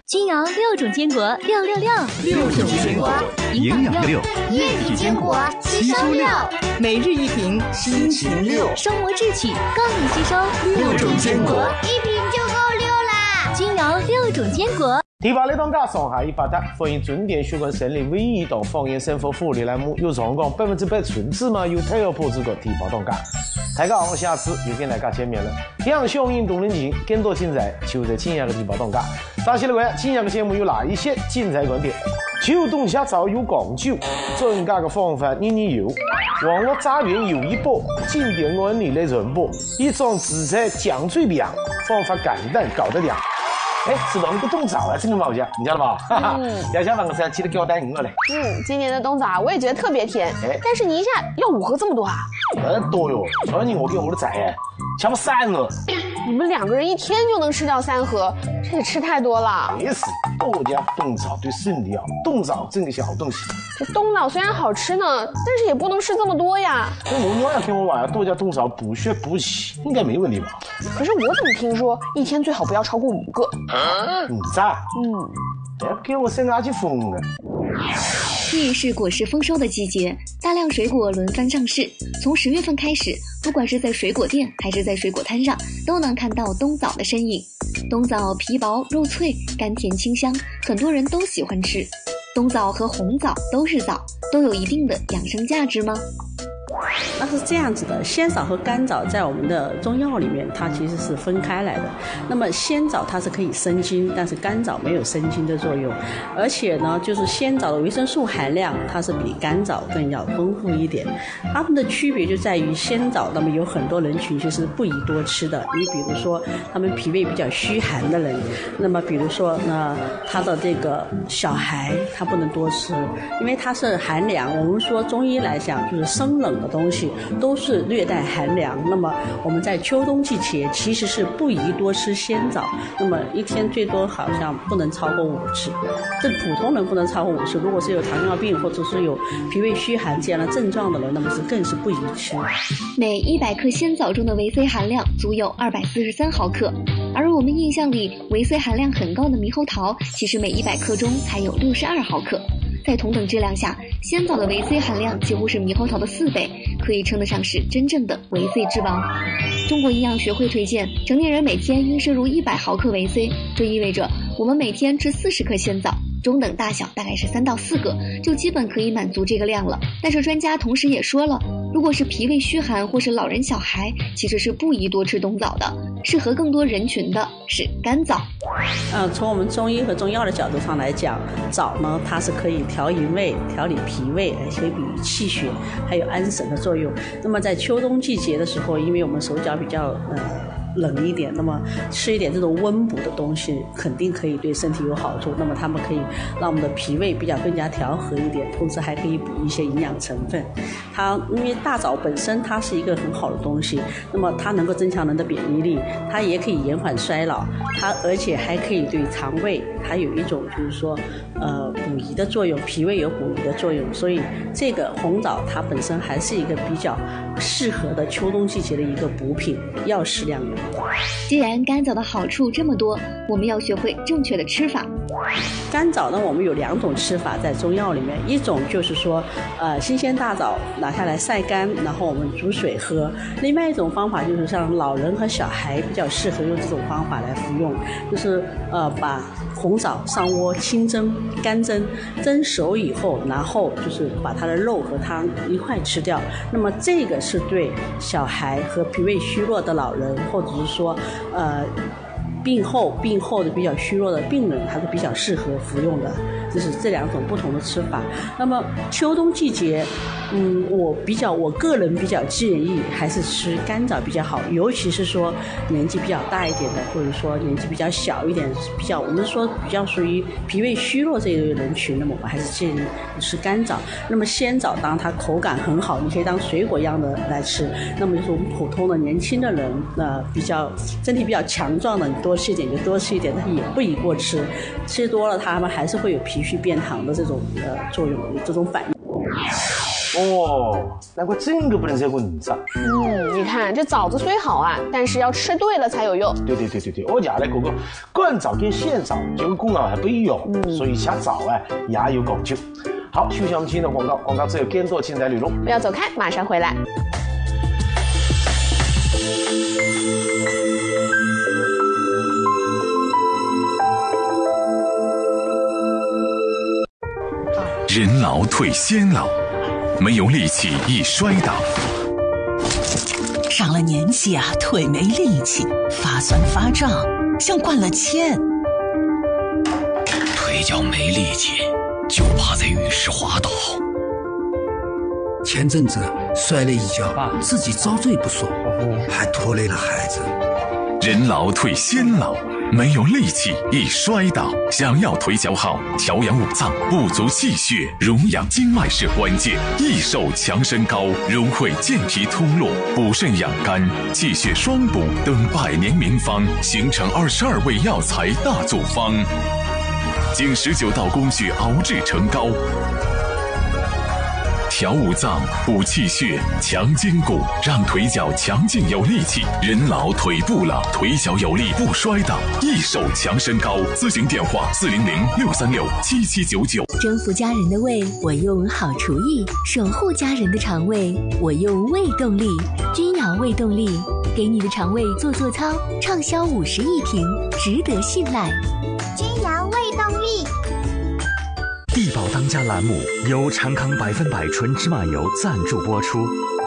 君瑶6种坚果666，6种坚果，营养6， 液体坚果吸收6， 每日一瓶，心情6， 生活智取更易吸收 6种坚果， 一瓶就够6啦。 君瑶6种坚果。 第8类当家上下100搭，欢迎准点学馆成立唯一档方言生活福利栏目，有上讲100%纯芝麻油太阳破子的第8当家。大家好，下次又跟大家见面了。两小运动人情，更多精彩就在今夜的第8当家。大家来看今夜的节目有哪一些精彩观点？秋冬下早有讲究，增加的方法人有。网络诈骗有一波，经典案例来传播，一种紫菜酱最凉，方法简单搞得亮。知道那个冬枣啊，真的好香，你知道吧？要想晚上记得给我带1个嘞。 今年的冬枣啊，我也觉得特别甜。但是你一下要5盒这么多啊？ 多哟，昨天我给我的崽，差不多3个。 你们2个人一天就能吃掉3盒，这也吃太多了。 没事，多加冬枣对身体好，冬枣真的是好东西。 这冬枣虽然好吃呢，但是也不能吃这么多呀。 那我要听我话呀，多加冬枣补血补气，应该没问题吧？ 可是我怎么听说一天最好不要超过5个 ？5咋？给我生垃圾疯了。 日是果实丰收的季节，大量水果轮番上市。从10月份开始，不管是在水果店还是在水果摊上，都能看到冬枣的身影。冬枣皮薄肉脆，甘甜清香，很多人都喜欢吃。冬枣和红枣都是枣，都有一定的养生价值吗？ 那是这样子的，鲜枣和干枣在我们的中药里面它其实是分开来的。那么鲜枣它是可以生津，但是干枣没有生津的作用，而且呢就是鲜枣的维生素含量它是比干枣更要丰富一点。它们的区别就在于鲜枣那么有很多人群就是不宜多吃的，你比如说他们脾胃比较虚寒的人，那么比如说呢他的这个小孩他不能多吃，因为它是寒凉，我们说中医来讲就是生冷的东西都是略带寒凉，那么我们在秋冬季节其实是不宜多吃鲜枣，那么一天最多好像不能超过5次，这普通人不能超过5次，如果是有糖尿病或者是有脾胃虚寒这样的症状的人，那么是更是不宜吃。 每100克鲜枣中的维 C 含量足有243毫克，而我们印象里维 C 含量很高的猕猴桃其实每100克中才有62毫克。在同等质量下，鲜枣的维 C 含量几乎是猕猴桃的4倍，可以称得上是真正的维 C 之王。中国营养学会推荐成年人每天应摄入100毫克维 C， 这意味着我们每天吃40克鲜枣，中等大小大概是3到4个，就基本可以满足这个量了。但是专家同时也说了，如果是脾胃虚寒或是老人小孩，其实是不宜多吃冬枣的，适合更多人群的是干枣。 从我们中医和中药的角度上来讲，枣呢它是可以调营卫、调理脾胃，而且比气血还有安神的作用。那么在秋冬季节的时候，因为我们手脚比较冷一点，那么吃一点这种温补的东西肯定可以对身体有好处，那么它们可以让我们的脾胃比较更加调和一点，同时还可以补一些营养成分。它因为大枣本身它是一个很好的东西，那么它能够增强人的免疫力，它也可以延缓衰老，它而且还可以对肠胃它有一种就是说补益的作用，脾胃有补益的作用，所以这个红枣它本身还是一个比较适合的秋冬季节的一个补品，要适量用。 既然干枣的好处这么多，我们要学会正确的吃法。 干枣呢，我们有2种吃法在中药里面，一种就是说新鲜大枣拿下来晒干，然后我们煮水喝。另外一种方法就是像老人和小孩比较适合用这种方法来服用，就是把红枣上锅清蒸、干蒸，蒸熟以后，然后就是把它的肉和汤一块吃掉。那么这个是对小孩和脾胃虚弱的老人，或者是说病后的比较虚弱的病人，还是比较适合服用的。这是这2种不同的吃法。那么秋冬季节我个人比较建议还是吃干枣比较好，尤其是说年纪比较大一点的，或者说年纪比较小一点，我们说比较属于脾胃虚弱这一类人群，那么我们还是建议吃干枣。那么鲜枣当然它口感很好，你可以当水果一样的来吃。那么就是我们普通的年轻的人比较身体比较强壮的，你多吃一点就多吃一点，但也不宜过吃，吃多了他们还是会有脾虚变糖的这种作用，这种反应。 哦，难怪真个不能再过5张。 你看这枣子虽好啊，但是要吃对了才有用。 对，我家嘞个干枣跟鲜枣就功能还不一样，所以吃枣也有讲究。好，休息我们今天的广告，广告之后更多精彩内容。 不要走开，马上回来。 人老腿先老，没有力气易摔倒。 上了年纪啊，腿没力气，发酸发胀，像灌了铅。 腿脚没力气，就怕在浴室滑倒。 前阵子摔了一跤，自己遭罪不说，还拖累了孩子。 人老腿先老，没有力气易摔倒。想要腿脚好，调养五脏，补足气血，荣养经脉是关键。益寿强身膏融汇健脾通络、补肾养肝、气血双补等100年名方，形成22味药材大组方，经19道工序熬制成膏。调五脏，补气血，强筋骨，让腿脚强劲有力气。人老腿不老，腿脚有力不摔倒。益寿强身膏，咨询电话400-636-7799。 征服家人的胃，我用好厨艺；守护家人的肠胃，我用胃动力。君瑶胃动力，给你的肠胃做操，畅销50亿瓶，值得信赖。 君瑶胃动力。 地宝当家栏目由长康100%纯芝麻油赞助播出。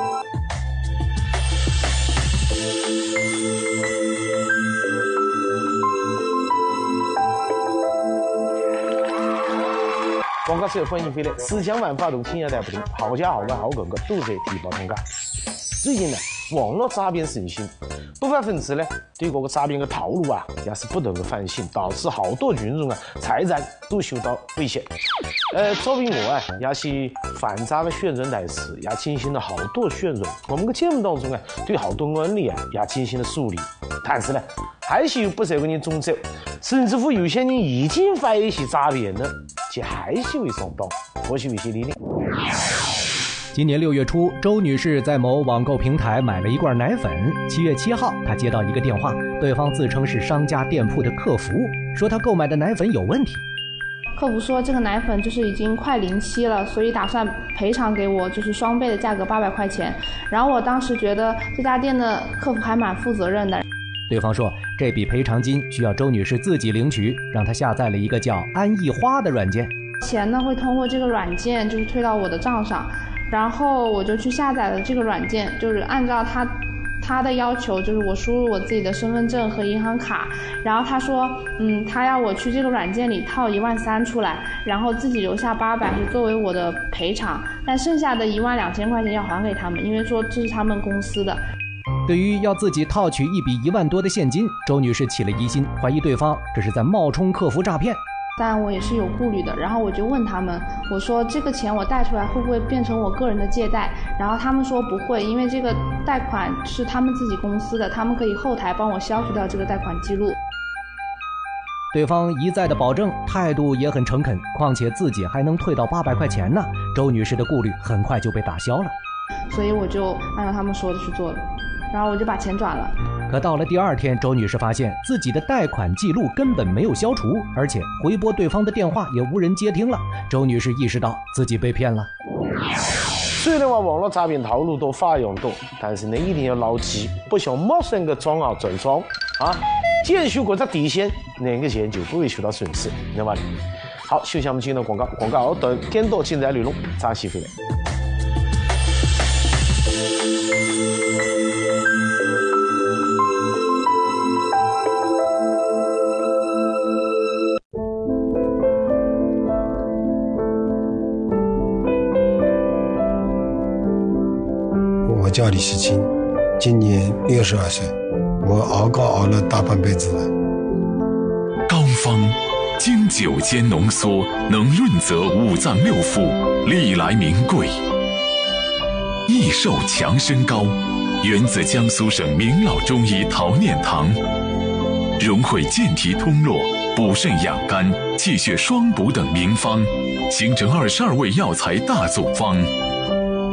广告之后欢迎回来，思想万法度，天下大不同，好家好外好哥哥都在地宝同家。最近呢，网络诈骗盛行，不法分子呢对这个诈骗的套路也是不断的翻新，导致好多群众财产都受到威胁。作为我也是反诈的宣传大使，也进行了好多宣传。我们的节目当中对好多案例也进行了梳理，但是呢，还是有不少个人中招，甚至乎有些人已经发一些诈骗了，却还是会上当。或许有些理念。 今年6月初，周女士在某网购平台买了一罐奶粉。7月7号，她接到一个电话，对方自称是商家店铺的客服，说她购买的奶粉有问题。 客服说这个奶粉就是已经快临期了，所以打算赔偿给我，就是双倍的价格800块钱。然后我当时觉得这家店的客服还蛮负责任的。 对方说这笔赔偿金需要周女士自己领取，让她下载了一个叫安逸花的软件。 钱呢会通过这个软件就是退到我的账上。然后我就去下载了这个软件，就是按照他的要求，就是我输入我自己的身份证和银行卡，然后他说，他要我去这个软件里套13000出来，然后自己留下800是作为我的赔偿，但剩下的12000块钱要还给他们，因为说这是他们公司的。 对于要自己套取一笔1万多的现金，周女士起了疑心，怀疑对方这是在冒充客服诈骗。 但我也是有顾虑的，然后我就问他们，我说这个钱我贷出来会不会变成我个人的借贷？然后他们说不会，因为这个贷款是他们自己公司的，他们可以后台帮我消除掉这个贷款记录。 对方一再的保证，态度也很诚恳，况且自己还能退到800块钱呢。周女士的顾虑很快就被打消了， 所以我就按照他们说的去做了，然后我就把钱转了。 可到了第2天，周女士发现自己的贷款记录根本没有消除，而且回拨对方的电话也无人接听了。周女士意识到自己被骗了。 虽然网络诈骗套路多花样多，但是你一定要牢记，不想陌生的装啊转装坚守这底线，那个钱就不会受到损失，明白吗？好，休息我们今天的广告，广告等更多精彩内容，暂时回来。 我叫李世清，今年62岁，我熬膏熬了大半辈子了。 膏方经9间浓缩，能润泽五脏六腑，历来名贵。益寿强身膏源自江苏省名老中医陶念堂，融汇健脾通络、补肾养肝、气血双补等名方，形成22味药材大组方，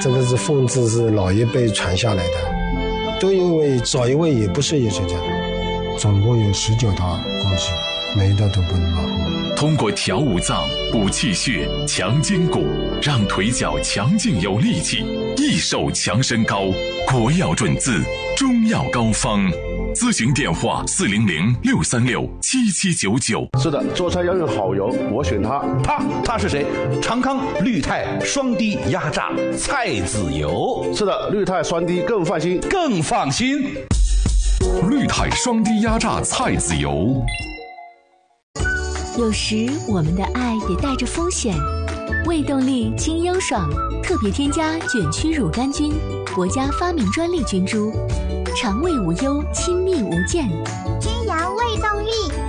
这个是凤字是老一辈传下来的，都因为找一位也不是艺术家，总共有19道工序，每一道都不能马虎。 通过调五脏、补气血、强筋骨，让腿脚强劲有力气，益寿强身高。国药准字，中药膏方。咨询电话400-636-7799。 是的，做菜要用好油，我选它。 他是谁？长康绿泰双低压榨菜籽油。 是的，绿泰双低更放心， 更放心。 绿泰双低压榨菜籽油。 有时我们的爱也带着风险。胃动力清优爽，特别添加卷曲乳杆菌，国家发明专利菌株，肠胃无忧，亲密无间。 君阳胃动力。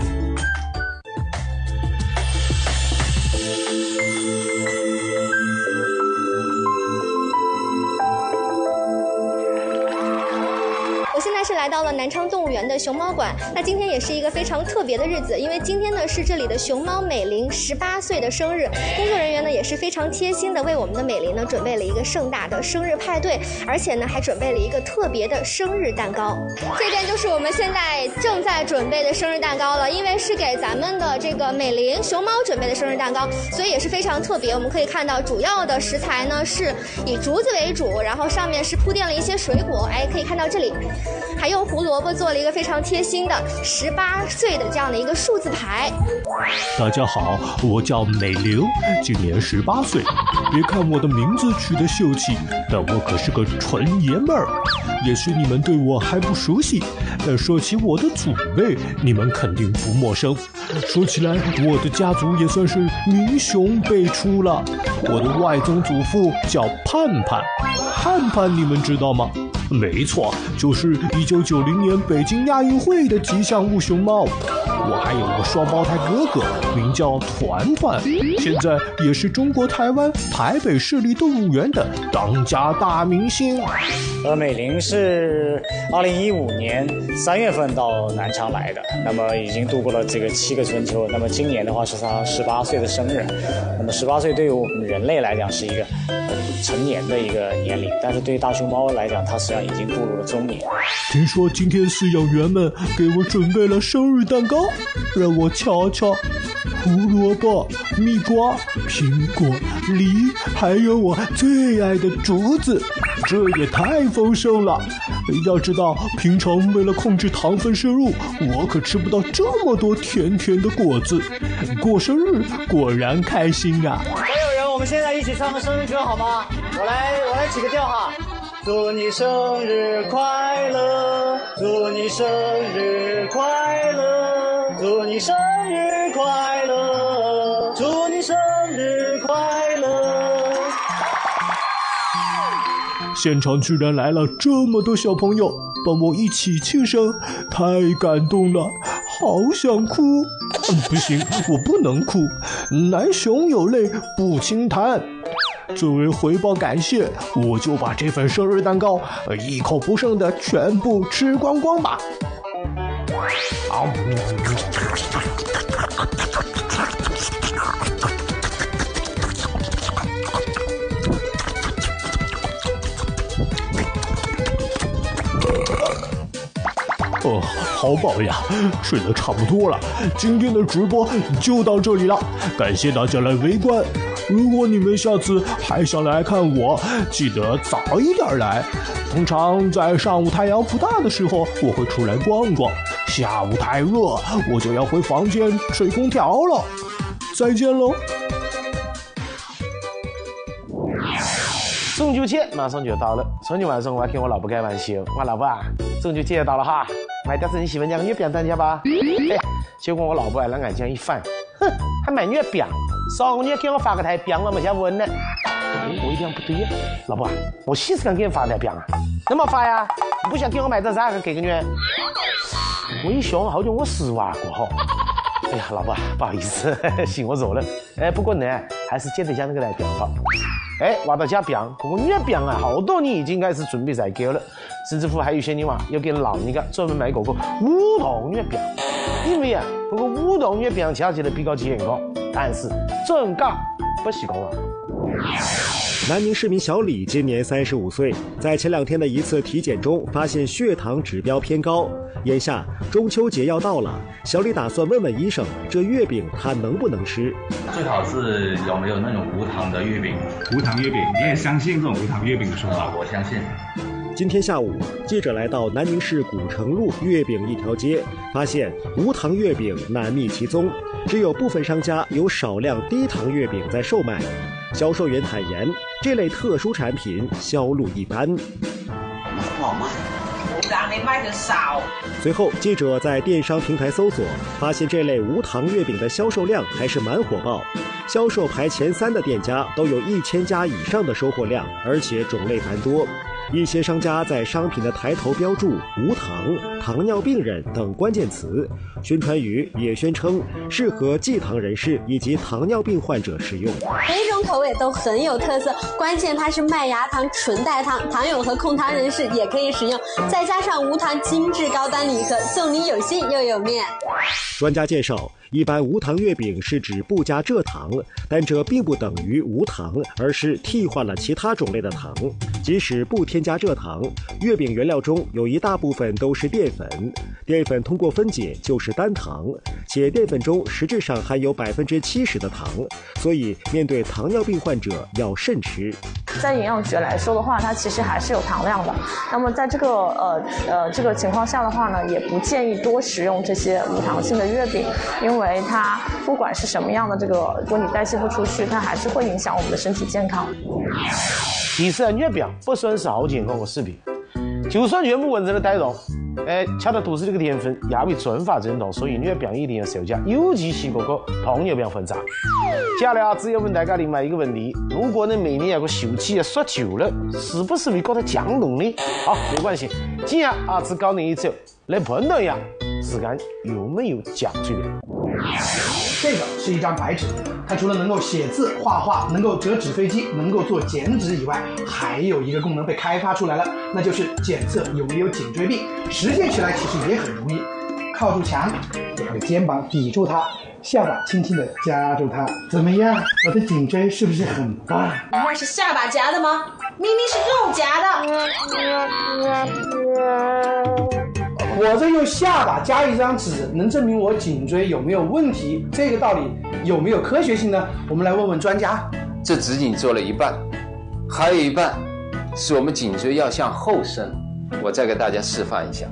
我现在是来到了南昌动物园的熊猫馆，那今天也是一个非常特别的日子，因为今天呢是这里的熊猫美玲18岁的生日，工作人员呢也是非常贴心的为我们的美玲呢准备了一个盛大的生日派对，而且呢还准备了一个特别的生日蛋糕。这边就是我们现在正在准备的生日蛋糕了，因为是给咱们的这个美玲熊猫准备的生日蛋糕，所以也是非常特别。我们可以看到主要的食材呢是以竹子为主，然后上面是铺垫了一些水果，可以看到这里还用胡萝卜做了一个非常贴心的18岁的这样的一个数字牌。 大家好，我叫美玲，今年18岁。别看我的名字取得秀气，但我可是个纯爷们儿。也许你们对我还不熟悉，但说起我的祖辈，你们肯定不陌生。说起来，我的家族也算是民雄辈出了。我的外宗祖父叫盼盼，盼盼你们知道吗？没错，就是1990年北京亚运会的吉祥物熊猫。我还有个双胞胎哥哥，名叫团团，现在也是中国台湾台北市立动物园的当家大明星。 美玲是2015年3月份到南昌来的，那么已经度过了这个7个春秋。那么今年的话是她18岁的生日，那么18岁对于我们人类来讲是一个成年的一个年龄，但是对于大熊猫来讲，它实际上已经步入了中年。 听说今天饲养员们给我准备了生日蛋糕，让我瞧瞧。胡萝卜、蜜瓜、苹果、梨，还有我最爱的竹子，这也太丰盛了。要知道，平常为了控制糖分摄入，我可吃不到这么多甜甜的果子。过生日果然开心啊！ 所有人，我们现在一起唱个生日歌好吗？我来起个调哈。祝你生日快乐，祝你生日快乐，祝你生日快乐，祝你生日快乐。 现场居然来了这么多小朋友，帮我一起庆生，太感动了，好想哭。不行，我不能哭，男熊有泪不轻弹。作为回报感谢，我就把这份生日蛋糕一口不剩的全部吃光光吧。好饱呀，睡得差不多了。今天的直播就到这里了，感谢大家来围观。如果你们下次还想来看我，记得早一点来。通常在上午太阳不大的时候，我会出来逛逛。下午太热，我就要回房间吹空调了。再见喽！ 中秋节马上就到了，昨天晚上我还跟我老婆开玩笑，我老婆啊，中秋节到了哈，买点你喜欢养月饼当家吧。结果我老婆还拿眼睛一翻，哼，还买月饼？上个月给我发个台饼，我没下问呢。我一想不对呀，老婆，我细时敢给你发台饼啊？怎么发呀？你不想给我买点啥个给个女？我一想，好像我失望过哈。哎呀，老婆，不好意思，行我错了。不过呢，还是记得将那个来饼好。话到家饼，这个月饼啊，好多人已经开始准备采购了，甚至乎还有些人要给老人家专门买这个无糖月饼，因为啊，这个无糖月饼吃起来比较健康，但是正价不是讲啊。 南宁市民小李今年35岁，在前2天的一次体检中发现血糖指标偏高。眼下中秋节要到了，小李打算问问医生，这月饼他能不能吃？ 最好是有没有那种无糖的月饼？ 无糖月饼，你也相信这种无糖月饼的说法？ 我相信。 今天下午，记者来到南宁市古城路月饼一条街，发现无糖月饼难觅其踪，只有部分商家有少量低糖月饼在售卖。销售员坦言，这类特殊产品销路一般。 好卖，让你卖的少。 随后，记者在电商平台搜索，发现这类无糖月饼的销售量还是蛮火爆，销售排前3的店家都有1000家以上的收货量，而且种类繁多。一些商家在商品的抬头标注无糖、糖尿病人等关键词，宣传语也宣称适合忌糖人士以及糖尿病患者食用。 每一种口味都很有特色，关键它是麦芽糖、纯代糖，糖友和控糖人士也可以食用，再加上无糖精致高端礼盒，送你有心又有面。 专家介绍，一般无糖月饼是指不加蔗糖，但这并不等于无糖，而是替换了其他种类的糖。即使不添加蔗糖，月饼原料中有一大部分都是淀粉，淀粉通过分解就是单糖，且淀粉中实质上含有70%的糖，所以面对糖尿病患者要慎吃。 在营养学来说的话，它其实还是有糖量的。那么在这个情况下的话呢，也不建议多食用这些无糖性的月饼，因为它不管是什么样的如果你代谢不出去，它还是会影响我们的身体健康。 其实月饼不算是好健康的食品，就算全部完成了代动，吃的都是这个淀粉，也会转化成糖，所以月饼一定要少加，尤其是这个糖尿病患者。接下来只要问大家另外一个问题：如果你每年有个手机刷久了，是不是会觉得胀动呢？好，没关系，今天只教你一招来判断一下自己有没有颈椎病。 这个是一张白纸，它除了能够写字、画画，能够折纸飞机，能够做剪纸以外，还有一个功能被开发出来了，那就是检测有没有颈椎病。实践起来其实也很容易，靠住墙，两个肩膀抵住它，下巴轻轻地夹住它。怎么样？我的颈椎是不是很棒？ 你那是下巴夹的吗？明明是肉夹的。 我这用下巴加一张纸，能证明我颈椎有没有问题？这个道理有没有科学性呢？我们来问问专家。 这只仅做了一半，还有一半是我们颈椎要向后伸。我再给大家示范一下。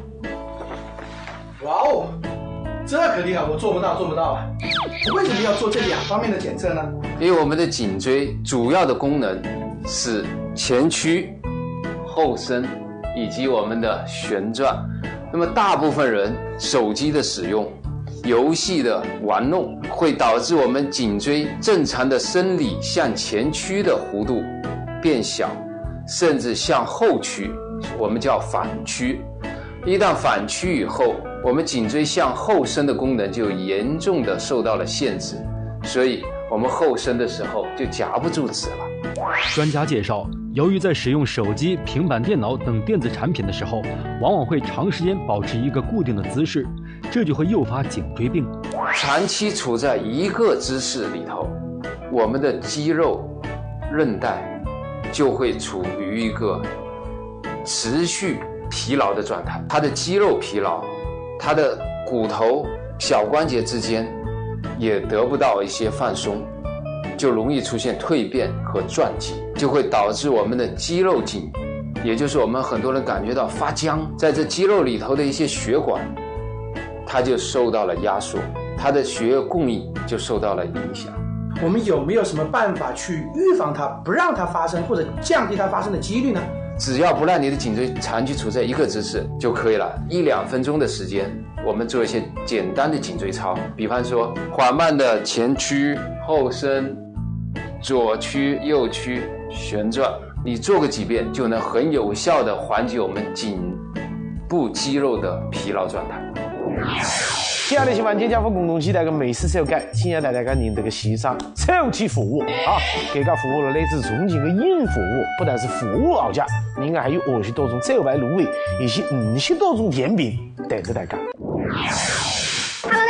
哇哦，这可厉害，我做不到啊！为什么要做这2方面的检测呢？ 因为我们的颈椎主要的功能是前屈、后伸以及我们的旋转。那么大部分人手机的使用、游戏的玩弄，会导致我们颈椎正常的生理向前屈的弧度变小，甚至向后屈，我们叫反屈。一旦反屈以后，我们颈椎向后伸的功能就严重的受到了限制，所以我们后伸的时候就夹不住纸了。 专家介绍，由于在使用手机、平板电脑等电子产品的时候，往往会长时间保持一个固定的姿势，这就会诱发颈椎病。 长期处在一个姿势里头，我们的肌肉、韧带就会处于一个持续疲劳的状态。它的肌肉疲劳，它的骨头、小关节之间也得不到一些放松，就容易出现蜕变和转肌，就会导致我们的肌肉颈，也就是我们很多人感觉到发僵，在这肌肉里头的一些血管，它就受到了压缩，它的血液供应就受到了影响。 我们有没有什么办法去预防它，不让它发生，或者降低它发生的几率呢？ 只要不让你的颈椎长期处在一个姿势就可以了，1-2分钟的时间，我们做一些简单的颈椎操，比方说缓慢的前屈、后伸、左屈、右屈、旋转，你做个几遍就能很有效的缓解我们颈部肌肉的疲劳状态。 接下来希望添加副共同期待个美食手改，请让大家认得个西餐超级服务啊！这个服务来自重庆的硬服务，不但是服务好价，另外还有20多种招牌卤味以及50多种甜品等着大家。 Hello，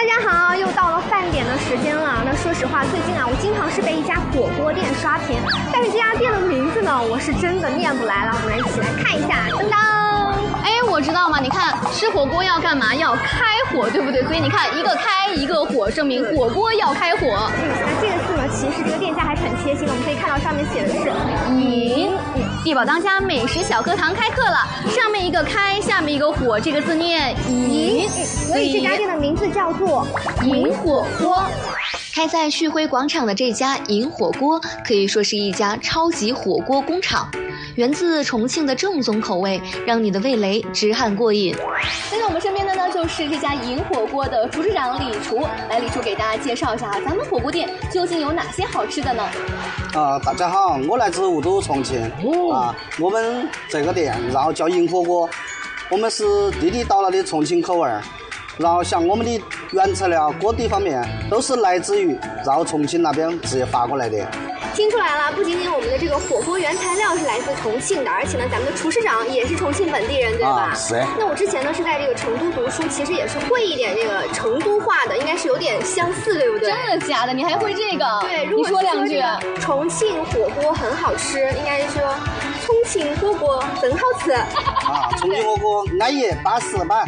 大家好，又到了饭点的时间了。那说实话，最近啊，我经常是被一家火锅店刷屏，但是这家店的名字呢，我是真的念不来了。我们来一起来看一下，噔噔。 哎，我知道嘛，你看吃火锅要干嘛？要开火，对不对？所以你看一个开一个火，证明火锅要开火。 那这个字呢，其实这个店家还是很贴心的。我们可以看到上面写的是银，地宝当家美食小课堂开课了。上面一个开，下面一个火，这个字念银， 所以这家店的名字叫做银火锅。 开在旭辉广场的这家银火锅可以说是一家超级火锅工厂，源自重庆的正宗口味，让你的味蕾直喊过瘾。 现在我们身边的呢，就是这家银火锅的厨师长李厨。来，李厨给大家介绍一下咱们火锅店究竟有哪些好吃的呢？ 大家好，我来自雾都重庆。我们这个店然后叫银火锅，我们是地地道道的重庆口味儿。然后像我们的原材料锅底方面都是来自于然后重庆那边直接发过来的。 听出来了，不仅仅我们的这个火锅原材料是来自重庆的，而且呢，咱们的厨师长也是重庆本地人，对吧？ 是。 那我之前呢是在这个成都读书，其实也是会一点这个成都话的，应该是有点相似，对不对？ 真的假的？你还会这个？ 对，如果你说两句。 重庆火锅很好吃，应该是说重庆火锅真好吃。 重庆火锅安逸80板。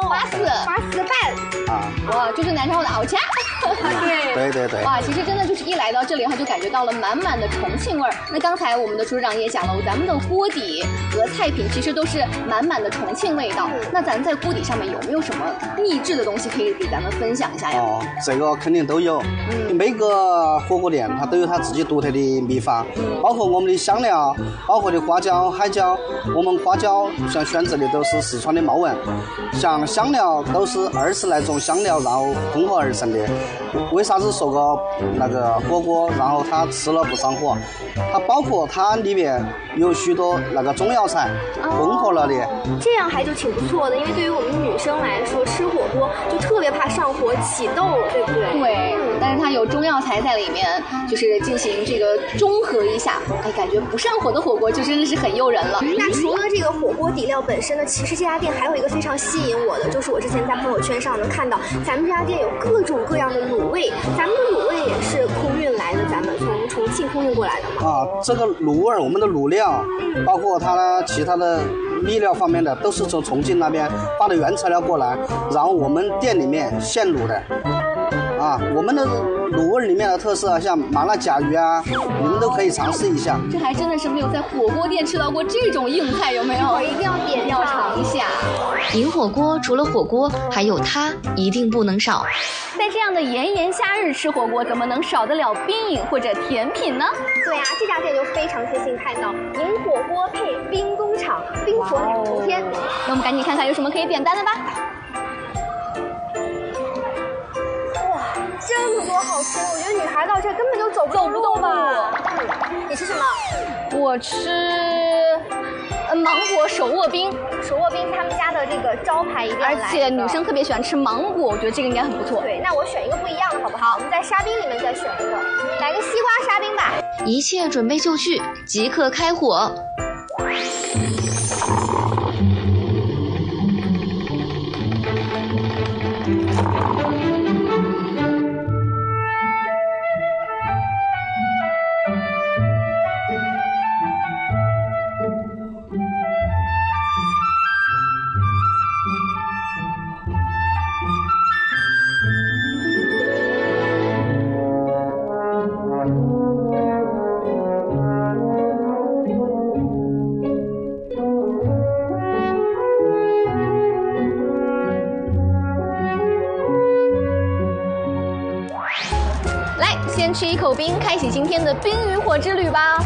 80板。 哇，就是南昌话的熬掐。 对。 哇，其实真的就是一来到这里的话，就感觉到了满满的重庆味儿。那刚才我们的厨师长也讲了，咱们的锅底和菜品其实都是满满的重庆味道。那咱在锅底上面有没有什么秘制的东西可以给咱们分享一下呀？ 这个肯定都有。每个火锅店它都有它自己独特的秘方，包括我们的香料，包括的花椒、海椒。我们花椒像选择的都是四川的茂文，像香料都是20来种香料然后混合而成的。为啥子说个那个火锅然后它吃了不上火？它包括它里面有许多那个中药材混合了的。 这样还就挺不错的，因为对于我们女生来说，吃火锅就特别怕上火起痘，对不对？ 对，但是它有中药材在里面，就是进行这个中和一下，哎，感觉不上火的火锅就真的是很诱人了。 那除了这个火锅底料本身呢，其实这家店还有一个非常吸引我的，就是我之前在朋友圈上能看到，咱们这家店有各种各样的卤味，咱们的卤味也是空运来的，咱们从重庆空运过来的嘛。 这个卤味我们的卤料，包括它其他的米料方面的，都是从重庆那边发的原材料过来，然后我们店里面现卤的。我们的卤味里面的特色，像麻辣甲鱼啊，你们都可以尝试一下。 这还真的是没有在火锅店吃到过这种硬菜，有没有？ 我一定要点， 要尝一下。 银火锅除了火锅，还有它一定不能少。 在这样的炎炎夏日吃火锅，怎么能少得了冰饮或者甜品呢？ 对啊，这家店就非常贴心，看到银火锅配冰工厂，冰火两重天。 那我们赶紧看看有什么可以点单的吧。 这么多好吃，我觉得女孩到这根本就走不动吧。你吃什么？ 我吃芒果手握冰。 手握冰是他们家的这个招牌，一定要来。 而且女生特别喜欢吃芒果，我觉得这个应该很不错。 对，那我选一个不一样的好不好？我们在沙冰里面再选一个，来个西瓜沙冰吧。 一切准备就绪，即刻开火。 先吃一口冰，开启今天的冰与火之旅吧。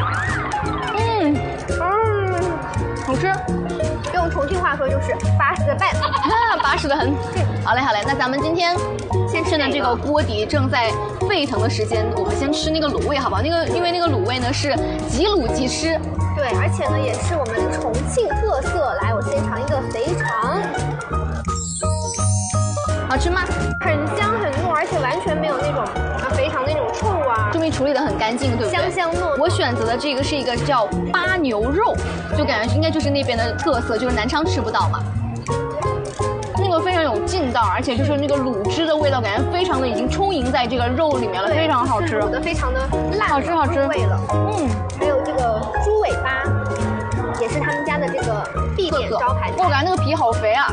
好吃。 用重庆话说就是80板 ，80得很。好嘞，那咱们今天先吃的这个锅底正在沸腾的时间，我们先吃那个卤味，好不好？因为那个卤味呢是即卤即吃。 对，而且呢也是我们重庆特色。来，我先尝一个肥肠。 好吃吗？ 很香很糯，而且完全没有那种肥肠那种臭啊。 终于处理得很干净，对不对？ 香香糯。 我选择的这个是一个叫八牛肉，就感觉应该就是那边的特色，就是南昌吃不到嘛。那个非常有有劲道，而且就是那个卤汁的味道，感觉非常的已经充盈在这个肉里面了，非常好吃， 卤的非常的烂， 好吃好吃味了。还有这个猪尾巴，也是他们家的这个必点招牌菜。 我感觉那个皮好肥啊。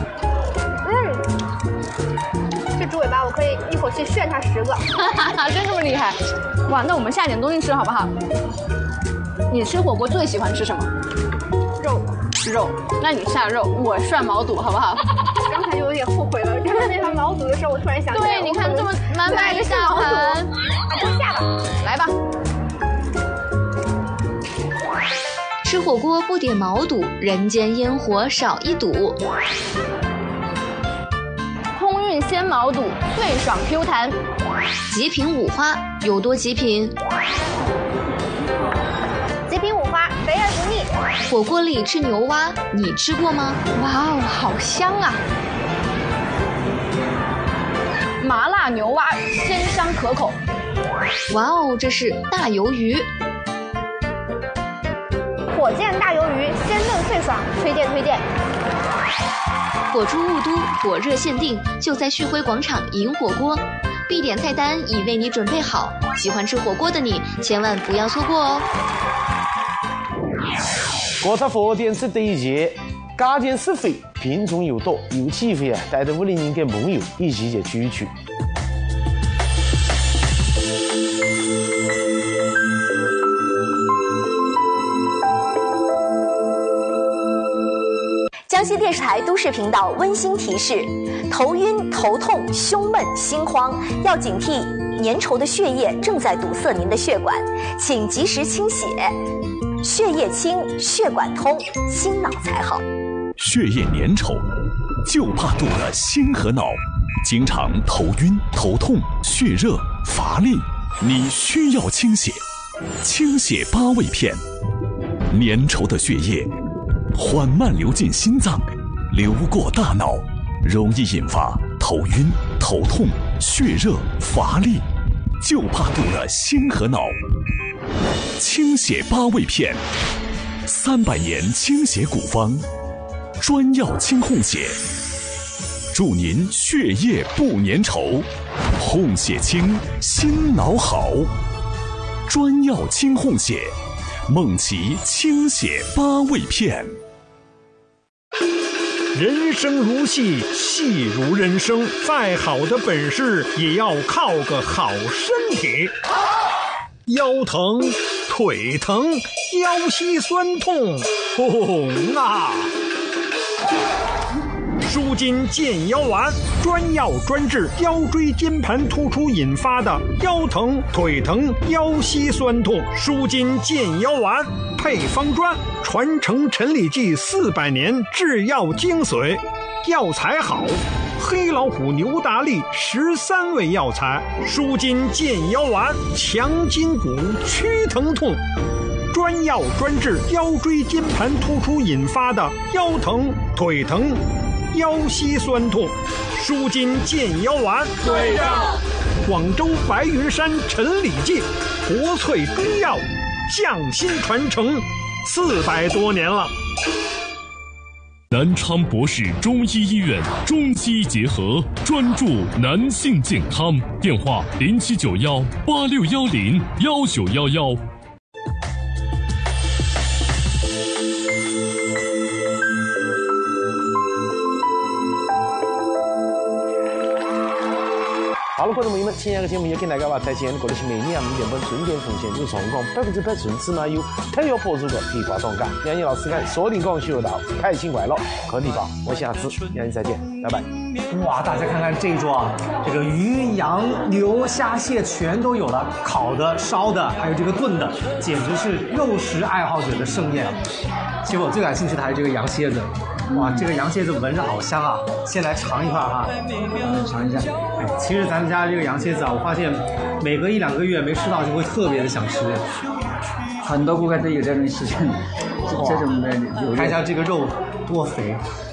这猪尾巴我可以一口气炫它10个， 真这么厉害？哇，那我们下点东西吃好不好？你吃火锅最喜欢吃什么？肉，那你下肉，我涮毛肚，好不好？ 刚才就有点后悔了，看到那盘毛肚的时候，我突然想起来， 对，你看这么满满一大盘， 都下吧， 来吧。 吃火锅不点毛肚，人间烟火少一睹。 空运鲜毛肚，脆爽 Q 弹。 极品五花有多极品？ 极品五花，肥而不腻。 火锅里吃牛蛙，你吃过吗？ 哇哦，好香啊！麻辣牛蛙，鲜香可口。 哇哦，这是大鱿鱼。 火箭大鱿鱼，鲜嫩脆爽，推荐。 火猪雾都火热限定，就在旭辉广场银火锅，必点菜单已为你准备好，喜欢吃火锅的你千万不要错过哦。 各只火店值得一见，价钱实惠，品种又多，有机会啊，带着屋里人跟朋友一起去聚一聚。 江西电视台都市频道温馨提示：头晕、头痛、胸闷、心慌，要警惕粘稠的血液正在堵塞您的血管，请及时清血。血液清，血管通，心脑才好。 血液粘稠，就怕堵了心和脑，经常头晕、头痛、血热、乏力，你需要清血。清血8味片，粘稠的血液缓慢流进心脏，流过大脑，容易引发头晕、头痛、血热、乏力，就怕堵了心和脑。清血8味片，300年清血古方，专药清烘血，助您血液不粘稠，烘血清，心脑好。专药清烘血，梦奇清血8味片。 人生如戏，戏如人生，再好的本事也要靠个好身体。腰疼、腿疼、腰膝酸痛，红啊！舒筋健腰丸，专药专治腰椎间盘突出引发的腰疼、腿疼、腰膝酸痛。舒筋健腰丸配方专，传承陈李济400年制药精髓，药材好。黑老虎牛大力13味药材，舒筋健腰丸，强筋骨，驱疼痛。专药专治腰椎间盘突出引发的腰疼、腿疼、腰膝酸痛。舒筋健腰丸，对的。广州白云山陈李济国粹中药匠心传承400多年了。 南昌博士中医医院中西结合，专注男性健康。电话079186101911。 好了，观众朋友们，今天的节目也跟大家话再见。过的是每年5点半准点奉献，有上港100%纯芝麻油，特约播出的地瓜冻干。杨毅老师看锁定广学到，开心快乐，喝地瓜。我下次杨毅再见，拜拜。 哇，大家看看这一桌啊，这个鱼、羊、牛、虾、蟹全都有了，烤的、烧的，还有这个炖的，简直是肉食爱好者的盛宴。其实我最感兴趣的还是这个羊蝎子。哇，这个羊蝎子闻着好香啊！先来尝一块哈，尝一下。哎，其实咱们家这个羊蝎子啊，我发现每隔1-2个月没吃到就会特别的想吃。 很多顾客都有这种习惯，这种的。 看一下这个肉多肥，